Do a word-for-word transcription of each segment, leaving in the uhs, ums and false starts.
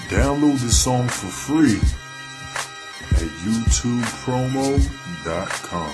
Download the song for free at youtube promo dot com.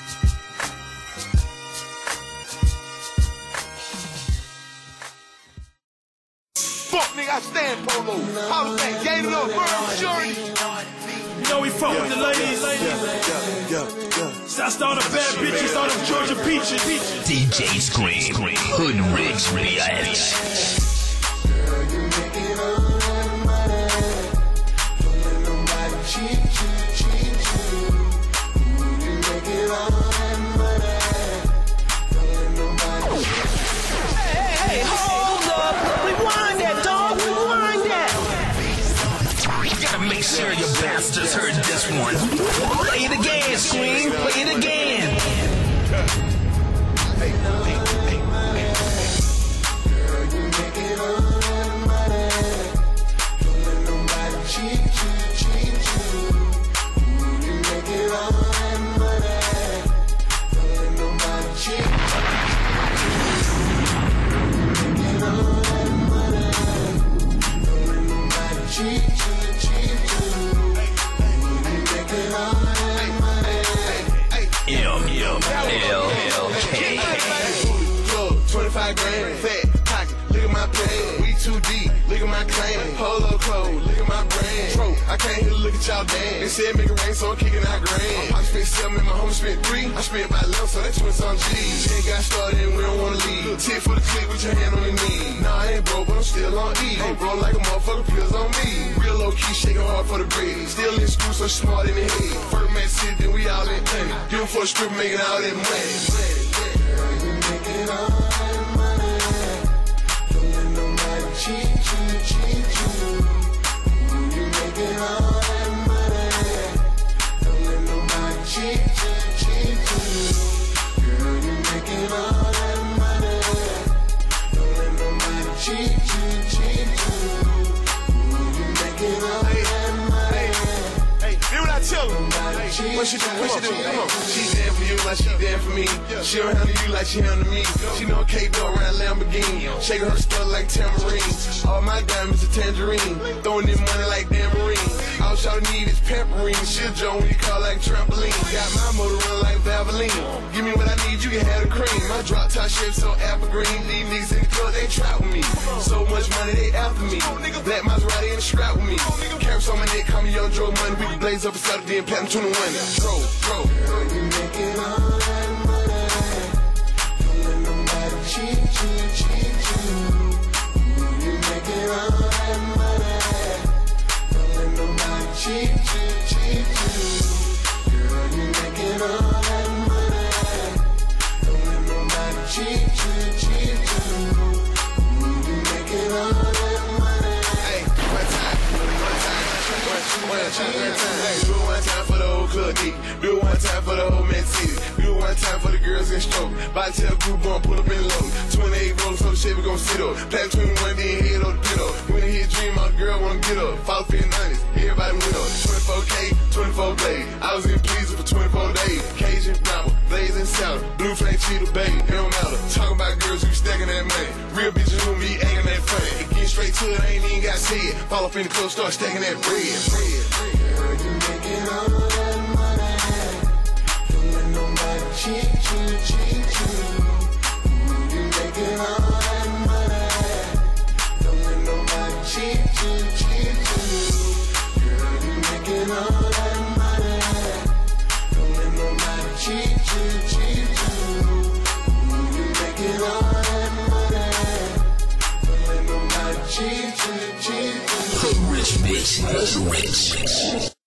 Fuck nigga, I stand polo. Holla back, gain it up, bird, shorty. You know we fuck with the ladies. Yeah, yeah, yeah, yeah. Shouts to all the bad bitches, all them Georgia peaches. D J Scream, Hood Rich Reaction. Girl, you make it all that money. Don't let nobody cheat you, cheat you. You make it all that money. Don't let nobody cheat you. Hey, hey, hey, hold up. Rewind that, dog. Rewind that. You gotta make sure your bastards heard this one. Play it again, Scream. Play it again. Hey, hey, hey, hey. Girl, you make it all that money. Don't let nobody cheat you, cheat you. You make it all that money. Don't let nobody cheat you. You make it all that money. Don't let nobody cheat you, cheat you. You make it all that money. M L L K. twenty-five grand, fat pocket, look at my plan. We too deep, look at my clan. Polo clothes, look at my brand. Bro, I can't hear, look at y'all dance. They said make it rain, so I'm kicking out grand. I spent seven and my homie spent three. I spent my left, so that's twins on G's. Shit got started and we don't wanna leave. Tip for the clip with your hand on your knee. Nah, I ain't broke, but I'm still on E. I'm broke like a motherfucker, pills on me. Real low key, shaking hard for the bread. Still in school, so smart in the head. First man city, then we all in plenty. Give for the strip, making all that money. Girl, you make it all that money. Don't let nobody cheat you, cheat you. You make it all that money. Don't let nobody cheat you, cheat you. Girl, you make it all that money. Don't let nobody cheat you, cheat you. You make it all that money. Hey, hear what I tell her. Cheat What she do? What she do? you. Come on. She there for you like she there for me. She don't handle you like she handle me. She know K-Dog around Lamborghini. Shaking her stuff like tamarine. All my diamonds are tangerine. Throwing in money like Damarine. All y'all need is pepperine. She'll jump when you call like trampoline. Got my motor run like Valvoline. Give me what I need, you can have the cream. My drop top shape so apple green. These niggas in the club, they trap with me. So much money, they after me. Black Maserati in the strap with me. Caps on my neck, call me Young Joe Money. We can blaze up a Saturday and platinum twenty-one. Bro, bro. Girl, you make it all that money. Don't let nobody cheat you, cheat you. You make it all that money. Don't let nobody cheat you, cheat you. Girl, you make it all that money. Don't let nobody cheat you, cheat you. You make it all that money. Hey, one time, one time, one, one time, one time. Hey, do it one time for the whole club deep. Do it one time for the whole man city. Do it one time for the girls in stroke. Body tell group gon' pull up in low. twenty-eight rolls, so the shit we gon' sit up. Plan twenty-one, then head on the pin up. When they hit dream, all the girl wanna get up. Follow for your nineties, everybody went up. twenty-four K, twenty-four blade. I was in pleasing for twenty-four days. Cajun, Brahma, blazing sound. Blue flame, cheetah, baby, it don't matter. Talking about girls who stacking that money. Real bitches who me acting that funny. It get straight to it, I ain't even got to see it. Follow up in the club, start stacking that bread. bread, bread. Girl, you make it all that money. Don't let nobody cheat you, cheat you. You make it all that money. Don't let nobody cheat you, cheat you. Girl, you make it all that money. Don't let nobody cheat you, cheat you. You make it all that money. Don't let nobody cheat you, cheat you. Hood Rich Bitch, Hood Rich.